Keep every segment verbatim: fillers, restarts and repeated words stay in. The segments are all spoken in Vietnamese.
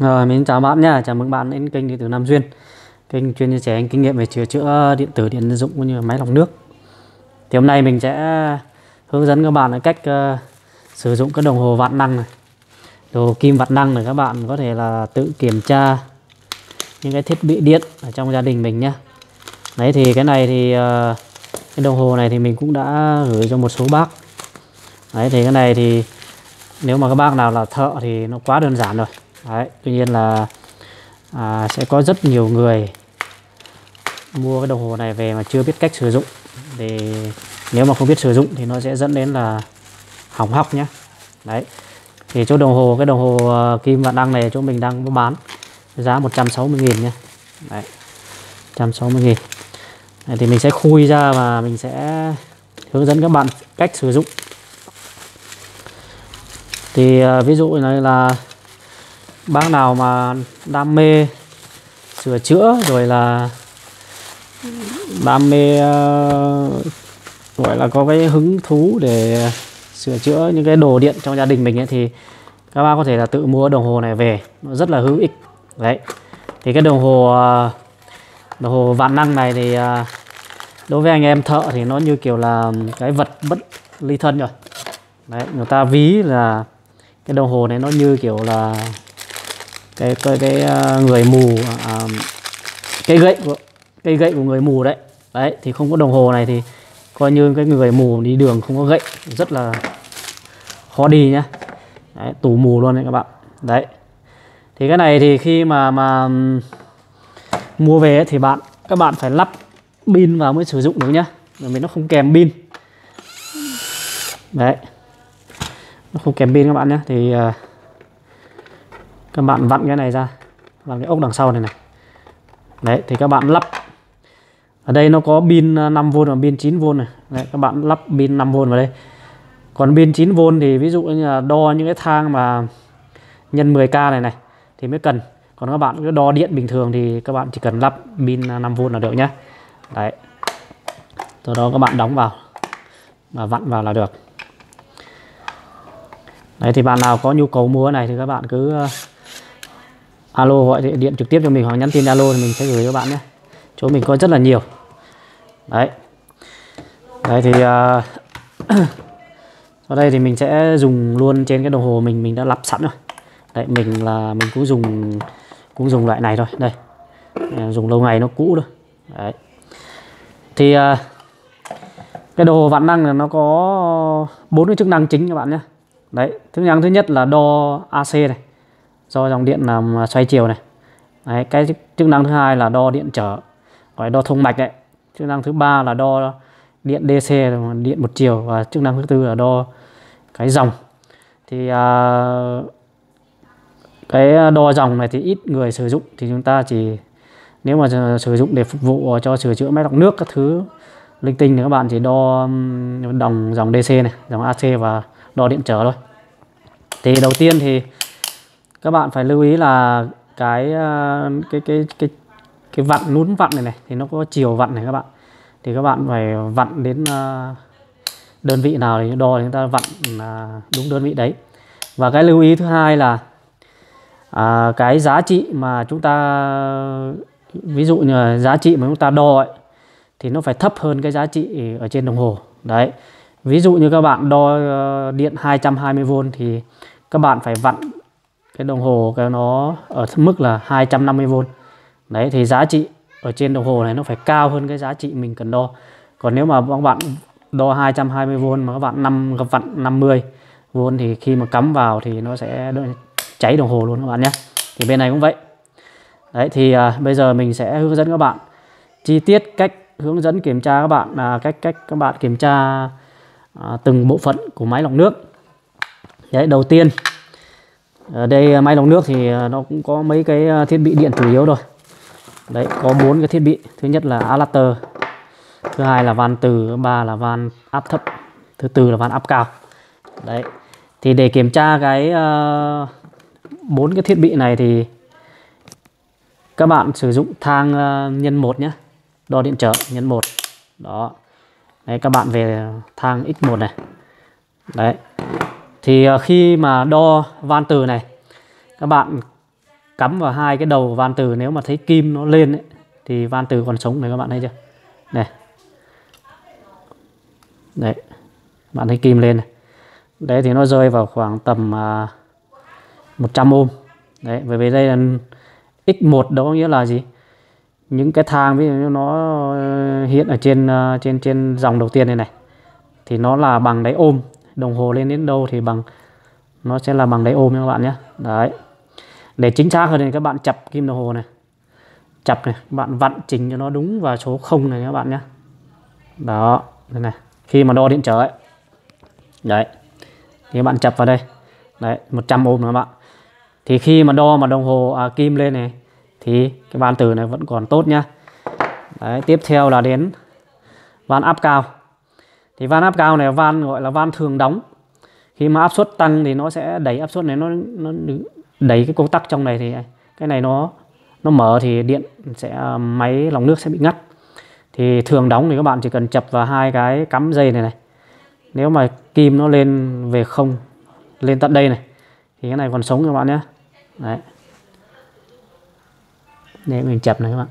Rồi, mình chào bạn nha, chào mừng bạn đến kênh điện tử Nam Duyên, kênh chuyên chia sẻ kinh nghiệm về sửa chữa điện tử, điện gia dụng cũng như là máy lọc nước. Thì hôm nay mình sẽ hướng dẫn các bạn cách uh, sử dụng cái đồng hồ vạn năng này, đồng hồ kim vạn năng này. Các bạn có thể là tự kiểm tra những cái thiết bị điện ở trong gia đình mình nhé. Đấy thì cái này thì uh, cái đồng hồ này thì mình cũng đã gửi cho một số bác. Đấy thì cái này thì nếu mà các bác nào là thợ thì nó quá đơn giản rồi. Đấy, tuy nhiên là à, sẽ có rất nhiều người mua cái đồng hồ này về mà chưa biết cách sử dụng. Thì nếu mà không biết sử dụng thì nó sẽ dẫn đến là hỏng hóc nhé. Đấy, thì chỗ đồng hồ, cái đồng hồ kim vạn năng này chỗ mình đang bán giá một trăm sáu mươi nghìn nhé. Đấy, một trăm sáu mươi nghìn. Đấy, thì mình sẽ khui ra và mình sẽ hướng dẫn các bạn cách sử dụng. Thì uh, ví dụ này là bác nào mà đam mê sửa chữa rồi là đam mê uh, gọi là có cái hứng thú để sửa chữa những cái đồ điện trong gia đình mình ấy, thì các bác có thể là tự mua đồng hồ này về, nó rất là hữu ích. Đấy, thì cái đồng hồ uh, đồng hồ vạn năng này thì uh, đối với anh em thợ thì nó như kiểu là cái vật bất ly thân rồi. Đấy, người ta ví là cái đồng hồ này nó như kiểu là cái cái, cái người mù, à, cái gậy của cây gậy của người mù đấy. Đấy thì không có đồng hồ này thì coi như cái người mù đi đường không có gậy rất là khó đi nhá. Đấy, tù mù luôn đấy các bạn. Đấy, thì cái này thì khi mà mà mua về ấy, thì bạn các bạn phải lắp pin vào mới sử dụng được nhá, bởi vì nó không kèm pin. Đấy, nó không kèm pin các bạn nhé. Thì uh, các bạn vặn cái này ra, vặn cái ốc đằng sau này này. Đấy thì các bạn lắp ở đây nó có pin năm vôn và pin chín vôn này. Đấy, các bạn lắp pin năm vôn vào đây. Còn pin chín vôn thì ví dụ như là đo những cái thang mà nhân mười k này này thì mới cần. Còn các bạn cứ đo điện bình thường thì các bạn chỉ cần lắp pin năm vôn là được nhá. Đấy, sau đó các bạn đóng vào và vặn vào là được. Đấy thì bạn nào có nhu cầu mua cái này thì các bạn cứ uh, alo gọi điện trực tiếp cho mình hoặc nhắn tin alo thì mình sẽ gửi cho bạn nhé. Chỗ mình có rất là nhiều. Đấy. Đấy thì uh, ở đây thì mình sẽ dùng luôn trên cái đồng hồ mình mình đã lắp sẵn rồi. Đấy, mình là mình cũng dùng cũng dùng loại này thôi. Đây. Dùng lâu ngày nó cũ rồi. Đấy. Thì uh, cái đồng hồ vạn năng là nó có bốn cái chức năng chính các bạn nhé. Đấy, chức năng thứ nhất là đo a xê này, do dòng điện làm xoay chiều này. Đấy, cái chức năng thứ hai là đo điện trở, gọi đo thông mạch đấy. Chức năng thứ ba là đo điện đê xê, điện một chiều, và chức năng thứ tư là đo cái dòng. Thì à, cái đo dòng này thì ít người sử dụng, thì chúng ta chỉ nếu mà sử dụng để phục vụ cho sửa chữa máy lọc nước các thứ linh tinh thì các bạn chỉ đo đồng dòng đê xê này, dòng a xê và đo điện trở thôi. Thì đầu tiên thì các bạn phải lưu ý là cái cái cái cái cái vặn, nút vặn này này thì nó có chiều vặn này các bạn. Thì các bạn phải vặn đến đơn vị nào thì đo thì chúng ta vặn đúng đơn vị đấy. Và cái lưu ý thứ hai là à, cái giá trị mà chúng ta, ví dụ như là giá trị mà chúng ta đo ấy, thì nó phải thấp hơn cái giá trị ở trên đồng hồ. Đấy, ví dụ như các bạn đo điện hai trăm hai mươi vôn thì các bạn phải vặn cái đồng hồ cái nó ở mức là hai trăm năm mươi vôn. Đấy thì giá trị ở trên đồng hồ này nó phải cao hơn cái giá trị mình cần đo. Còn nếu mà các bạn đo hai trăm hai mươi vôn mà các bạn năm các vặn năm mươi vôn thì khi mà cắm vào thì nó sẽ cháy đồng hồ luôn các bạn nhé. Thì bên này cũng vậy. Đấy thì à, bây giờ mình sẽ hướng dẫn các bạn chi tiết cách hướng dẫn kiểm tra các bạn à, cách cách các bạn kiểm tra à, từng bộ phận của máy lọc nước. Đấy, đầu tiên ở đây máy lọc nước thì nó cũng có mấy cái thiết bị điện chủ yếu rồi. Đấy, có bốn cái thiết bị. Thứ nhất là adapter, thứ hai là van từ, thứ ba là van áp thấp, thứ tư là van áp cao. Đấy, thì để kiểm tra cái bốn uh, cái thiết bị này thì các bạn sử dụng thang uh, nhân một nhé, đo điện trở nhân một. Đó. Đấy, các bạn về thang x một này. Đấy. Thì uh, khi mà đo van từ này, các bạn cắm vào hai cái đầu van từ, nếu mà thấy kim nó lên ấy, thì van từ còn sống này, các bạn thấy chưa này. Đấy, bạn thấy kim lên này. Đấy thì nó rơi vào khoảng tầm uh, một trăm ohm. Đấy, bởi vì đây là x một, đó có nghĩa là gì? Những cái thang ví dụ như nó hiện ở trên uh, trên trên dòng đầu tiên này này thì nó là bằng đáy ohm. Đồng hồ lên đến đâu thì bằng nó sẽ là bằng đáy ohm nha các bạn nhé. Đấy. Để chính xác hơn thì các bạn chập kim đồng hồ này. Chập này, các bạn vặn chỉnh cho nó đúng vào số không này các bạn nhé. Đó, đây này. Khi mà đo điện trở ấy. Đấy. Thì các bạn chập vào đây. Đấy, một trăm ohm các bạn. Thì khi mà đo mà đồng hồ à, kim lên này thì cái van từ này vẫn còn tốt nhá. Đấy, tiếp theo là đến van áp cao. Thì van áp cao này van gọi là van thường đóng. Khi mà áp suất tăng thì nó sẽ đẩy áp suất này, nó nó đẩy cái công tắc trong này, thì cái này nó nó mở thì điện sẽ máy lọc nước sẽ bị ngắt. Thì thường đóng thì các bạn chỉ cần chập vào hai cái cắm dây này này. Nếu mà kim nó lên về không, lên tận đây này thì cái này còn sống các bạn nhé. Đấy. Để mình chập này các bạn.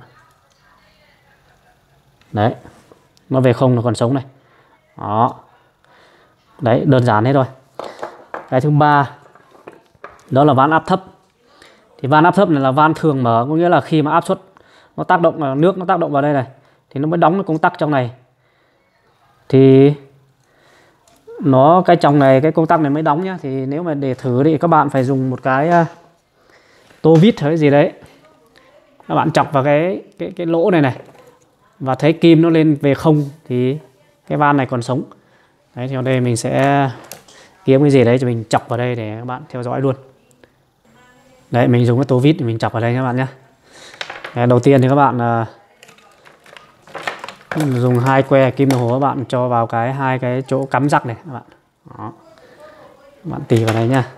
Đấy. Nó về không là còn sống này. Đó. Đấy, đơn giản thế thôi. Cái thứ ba đó là van áp thấp. Thì van áp thấp này là van thường mở, có nghĩa là khi mà áp suất nó tác động, nước nó tác động vào đây này thì nó mới đóng cái công tắc trong này. Thì nó cái trong này cái công tắc này mới đóng nhá. Thì nếu mà để thử thì các bạn phải dùng một cái uh, tô vít hay gì đấy. Các bạn chọc vào cái cái cái lỗ này này và thấy kim nó lên về không thì cái van này còn sống. Đấy, thì ở đây mình sẽ kiếm cái gì đấy cho mình chọc vào đây để các bạn theo dõi luôn. Đấy, mình dùng cái tô vít để mình chọc vào đây các bạn nhé. Đấy, đầu tiên thì các bạn uh, dùng hai que kim đồng hồ, các bạn cho vào cái hai cái chỗ cắm rắc này các bạn. Đó. Các bạn tì vào đây nhá.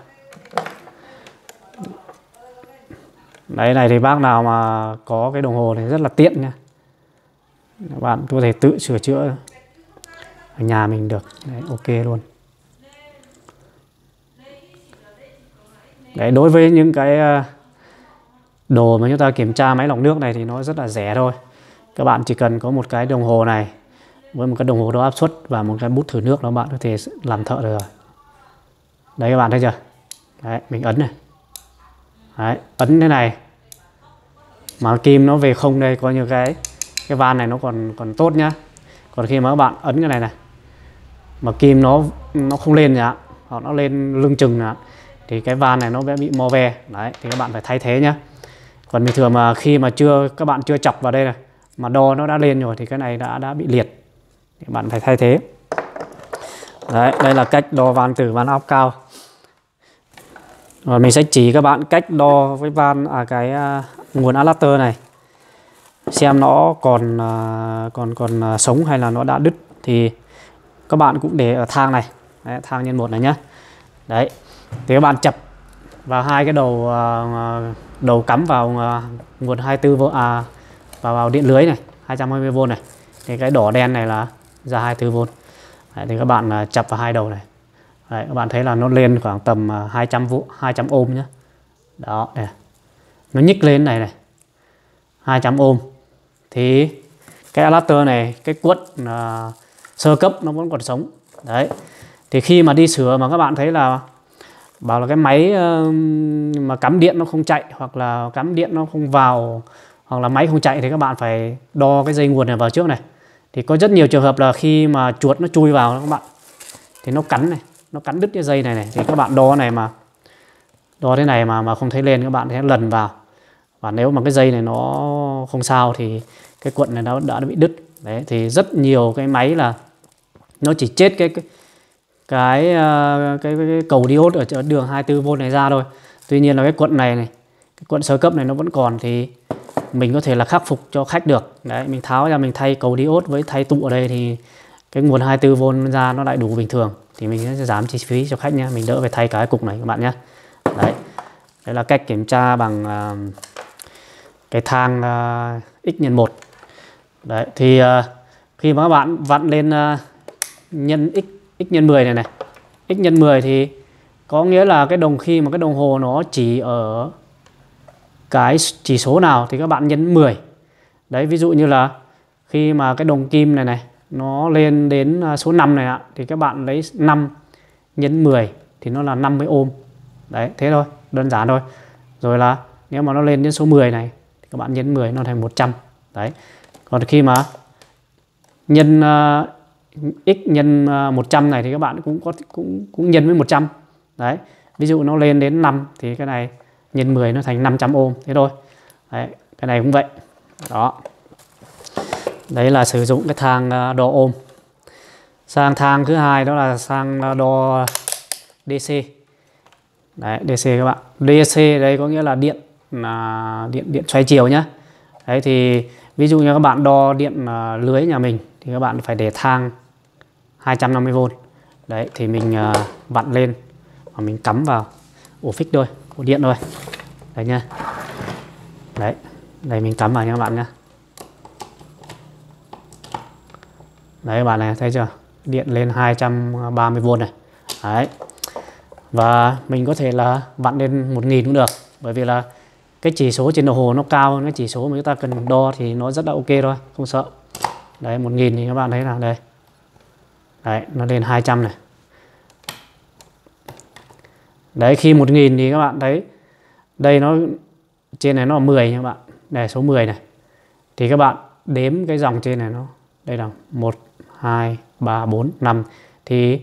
Đấy, này thì bác nào mà có cái đồng hồ này rất là tiện nha. Các bạn có thể tự sửa chữa ở nhà mình được. Đấy, ok luôn. Đấy, đối với những cái đồ mà chúng ta kiểm tra máy lọc nước này thì nó rất là rẻ thôi. Các bạn chỉ cần có một cái đồng hồ này với một cái đồng hồ đo áp suất và một cái bút thử nước đó, bạn có thể làm thợ được rồi. Đấy, các bạn thấy chưa? Đấy, mình ấn này. Đấy, ấn thế này mà kim nó về không đây, coi như cái cái van này nó còn còn tốt nhá. Còn khi mà các bạn ấn cái này này mà kim nó nó không lên nhá, hoặc nó lên lưng chừng nhá, thì cái van này nó sẽ bị mo ve. Đấy, thì các bạn phải thay thế nhá. Còn bình thường mà khi mà chưa các bạn chưa chọc vào đây này mà đo nó đã lên rồi thì cái này đã đã bị liệt, thì bạn phải thay thế. Đấy, đây là cách đo van từ van áp cao. Rồi mình sẽ chỉ các bạn cách đo với van à cái uh, nguồn adapter này, xem nó còn uh, còn còn uh, sống hay là nó đã đứt. Thì các bạn cũng để ở thang này. Đấy, thang nhân một này nhá. Đấy, thì các bạn chập vào hai cái đầu uh, đầu cắm vào uh, nguồn hai mươi tư vôn à, vào vào điện lưới này hai trăm hai mươi vôn này. Thì cái đỏ đen này là ra hai mươi tư vôn. Đấy, thì các bạn uh, chập vào hai đầu này. Đấy, các bạn thấy là nó lên khoảng tầm uh, hai trăm vôn, hai trăm ohm nhá. Đó, này. Nó nhích lên này này. hai trăm ohm. Thì cái adapter này, cái cuộn uh, sơ cấp nó vẫn còn sống. Đấy. Thì khi mà đi sửa mà các bạn thấy là bảo là cái máy uh, mà cắm điện nó không chạy, hoặc là cắm điện nó không vào, hoặc là máy không chạy, thì các bạn phải đo cái dây nguồn này vào trước này. Thì có rất nhiều trường hợp là khi mà chuột nó chui vào các bạn thì nó cắn này, nó cắn đứt cái dây này này. Thì các bạn đo này mà đo thế này mà mà không thấy lên, các bạn sẽ lần vào. Và nếu mà cái dây này nó không sao thì cái cuộn này nó đã bị đứt. Đấy, thì rất nhiều cái máy là nó chỉ chết cái cái cái, cái, cái, cái cầu diode ở đường hai mươi tư vôn này ra thôi. Tuy nhiên là cái cuộn này này, cái cuộn sơ cấp này nó vẫn còn, thì mình có thể là khắc phục cho khách được. Đấy, mình tháo ra mình thay cầu diode với thay tụ ở đây thì cái nguồn hai mươi tư vôn ra nó lại đủ bình thường, thì mình sẽ giảm chi phí cho khách nhé. Mình đỡ phải thay cái cục này các bạn nhé. Đấy, đấy là cách kiểm tra bằng uh, cái thang uh, x nhân một. Đấy, thì uh, khi mà các bạn vặn lên uh, nhân x x nhân mười này này, x nhân mười thì có nghĩa là cái đồng khi mà cái đồng hồ nó chỉ ở cái chỉ số nào thì các bạn nhân mười. Đấy, ví dụ như là khi mà cái đồng kim này này nó lên đến số năm này ạ, thì các bạn lấy năm nhân mười thì nó là năm mươi ohm. Đấy, thế thôi, đơn giản thôi. Rồi là nếu mà nó lên đến số mười này thì các bạn nhân mười nó thành một trăm. Đấy. Còn khi mà nhân uh, x nhân uh, một trăm này thì các bạn cũng có cũng cũng nhân với một trăm. Đấy. Ví dụ nó lên đến năm thì cái này nhân mười nó thành năm trăm ohm, thế thôi. Đấy, cái này cũng vậy. Đó. Đấy là sử dụng cái thang uh, đo ohm. Sang thang thứ hai đó là sang uh, đo đê xê. Đấy, đê xê các bạn. đê xê đây có nghĩa là điện là điện điện xoay chiều nhá. Đấy thì ví dụ như các bạn đo điện uh, lưới nhà mình thì các bạn phải để thang hai trăm năm mươi vôn. Đấy thì mình uh, vặn lên và mình cắm vào ổ phích thôi, ổ điện thôi. Đấy nha. Đấy, đây mình cắm vào nha các bạn nhá. Đấy các bạn này, thấy chưa? Điện lên hai trăm ba mươi vôn này. Đấy. Và mình có thể là vặn lên một nghìn cũng được. Bởi vì là cái chỉ số trên đồng hồ nó cao hơn cái chỉ số mà chúng ta cần đo thì nó rất là ok thôi, không sợ. Đấy, một nghìn thì các bạn thấy là đây. Đấy, nó lên hai trăm này. Đấy, khi một nghìn thì các bạn thấy đây nó trên này nó là mười nha các bạn. Đây số mười này. Thì các bạn đếm cái dòng trên này nó đây là một, hai, ba, bốn, năm thì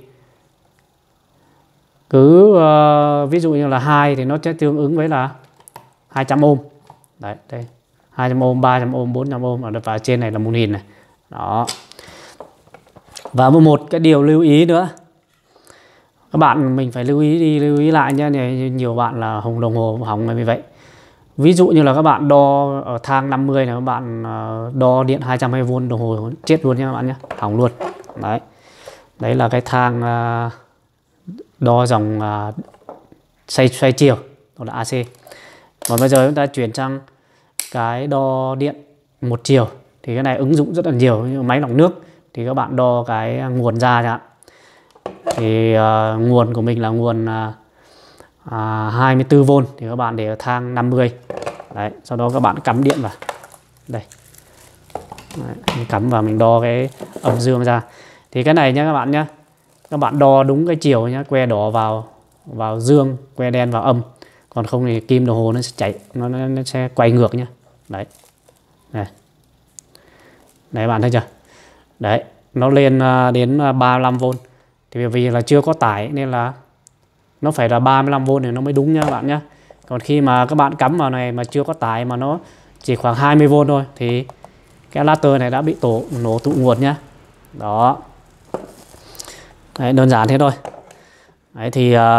cứ uh, ví dụ như là hai thì nó sẽ tương ứng với là hai trăm ohm. Đấy, đây. hai trăm ohm, ba trăm ohm, bốn trăm ohm ở và trên này là một nghìn này. Đó. Và một cái điều lưu ý nữa. Các bạn mình phải lưu ý đi lưu ý lại nhé, nhiều bạn là hỏng đồng hồ hỏng như vậy. Ví dụ như là các bạn đo ở thang năm mươi này, các bạn đo điện hai trăm hai mươi vôn đồng hồ chết luôn nha các bạn nhé, hỏng luôn. Đấy. Đấy là cái thang đo dòng xoay xoay chiều, đó là a xê. Còn bây giờ chúng ta chuyển sang cái đo điện một chiều thì cái này ứng dụng rất là nhiều, như máy lọc nước thì các bạn đo cái nguồn ra chẳng hạn. Thì uh, nguồn của mình là nguồn uh, uh, hai mươi tư vôn thì các bạn để ở thang năm mươi. Đấy, sau đó các bạn cắm điện vào. Đây. Đấy, mình cắm vào mình đo cái âm dương ra. Thì cái này nhé các bạn nhé. Các bạn đo đúng cái chiều nhé, que đỏ vào vào dương, que đen vào âm. Còn không thì kim đồng hồ nó sẽ chạy, nó, nó, nó sẽ quay ngược nhé. Đấy. Đây. Đấy bạn thấy chưa? Đấy, nó lên uh, đến ba mươi lăm vôn. Thì vì là chưa có tải nên là nó phải là ba mươi lăm vôn thì nó mới đúng nha các bạn nhé. Còn khi mà các bạn cắm vào này mà chưa có tải mà nó chỉ khoảng hai mươi vôn thôi thì cái adapter này đã bị tổ nổ tụ nguồn nhá. Đó. Đấy, đơn giản thế thôi. Đấy thì uh,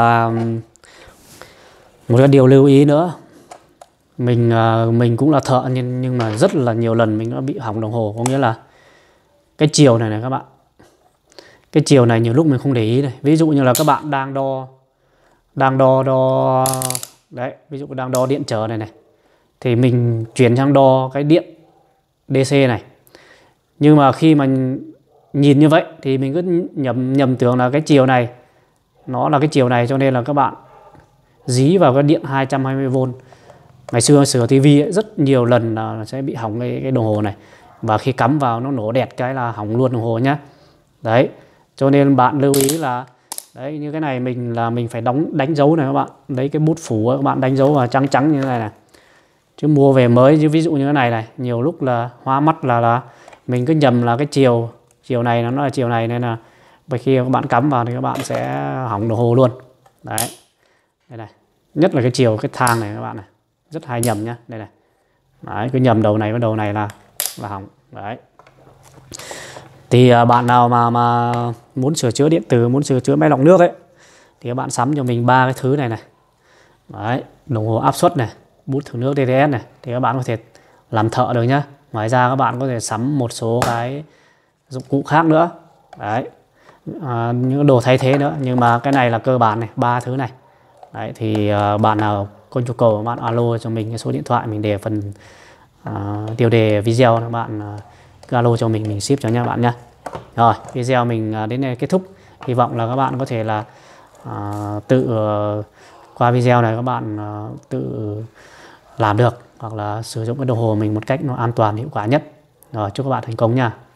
một cái điều lưu ý nữa. Mình uh, mình cũng là thợ nhưng nhưng mà rất là nhiều lần mình đã bị hỏng đồng hồ, có nghĩa là cái chiều này này các bạn. Cái chiều này nhiều lúc mình không để ý này. Ví dụ như là các bạn đang đo đang đo đo đấy, ví dụ đang đo điện trở này này. Thì mình chuyển sang đo cái điện đê xê này. Nhưng mà khi mà nhìn như vậy thì mình cứ nhầm nhầm tưởng là cái chiều này nó là cái chiều này, cho nên là các bạn dí vào cái điện hai trăm hai mươi vôn. Ngày xưa sửa tivi ấy, rất nhiều lần là sẽ bị hỏng cái, cái đồng hồ này. Và khi cắm vào nó nổ đẹt cái là hỏng luôn đồng hồ nhá. Đấy, cho nên bạn lưu ý là đấy, như cái này mình là mình phải đóng đánh dấu này các bạn. Đấy, cái bút phủ các bạn đánh dấu vào trắng trắng như thế này này. Chứ mua về mới như ví dụ như thế này này, nhiều lúc là hoa mắt là là mình cứ nhầm là cái chiều chiều này nó là chiều này, nên là bởi khi các bạn cắm vào thì các bạn sẽ hỏng đồng hồ luôn. Đấy. Đây này. Nhất là cái chiều cái thang này các bạn này. Rất hay nhầm nhá. Đây này. Đấy, cứ nhầm đầu này với đầu này là là hỏng. Đấy. Thì uh, bạn nào mà mà muốn sửa chữa điện tử, muốn sửa chữa máy lọc nước ấy thì các bạn sắm cho mình ba cái thứ này này. Đấy, đồng hồ áp suất này, bút thử nước đê tê ét này thì các bạn có thể làm thợ được nhá. Ngoài ra các bạn có thể sắm một số cái dụng cụ khác nữa. Đấy. À, những đồ thay thế nữa, nhưng mà cái này là cơ bản này, ba thứ này. Đấy thì uh, bạn nào có nhu cầu bạn alo cho mình cái số điện thoại mình để phần uh, tiêu đề video, các bạn uh, cứ alo cho mình mình ship cho nha bạn nhé. Rồi, video mình uh, đến đây kết thúc. Hy vọng là các bạn có thể là uh, tự uh, qua video này các bạn uh, tự làm được, hoặc là sử dụng cái đồng hồ mình một cách nó an toàn hiệu quả nhất. Rồi, chúc các bạn thành công nha.